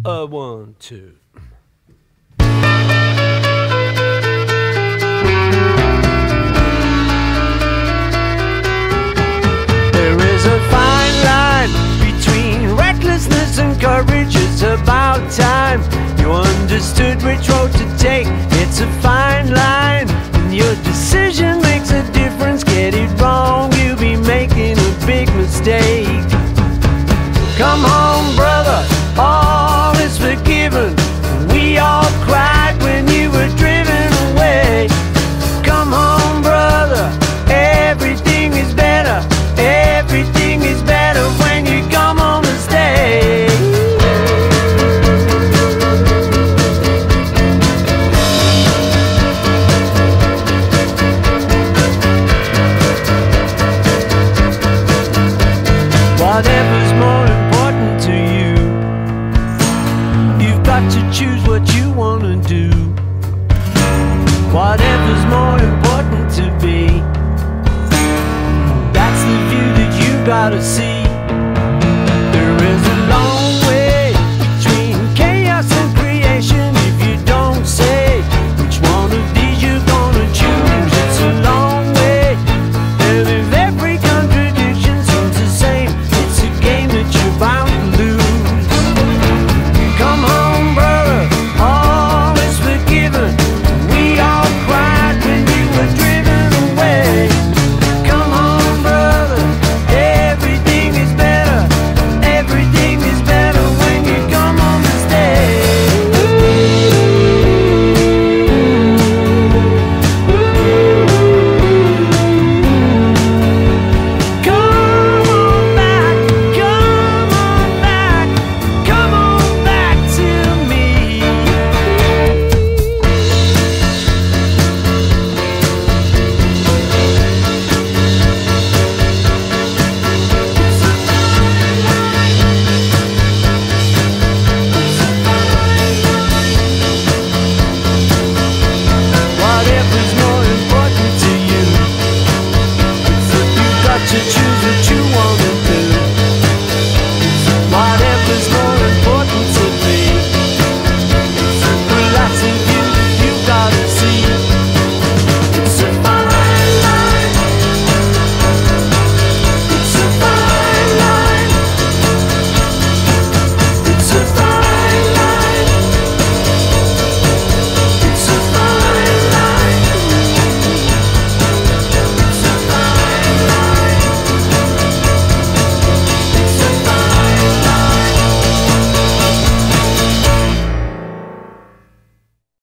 1, 2. There is a fine line between recklessness and courage. It's about time you understood which road to take. It's a fine line, and your decision makes a difference. Get it wrong, you'll be making a big mistake. Come on.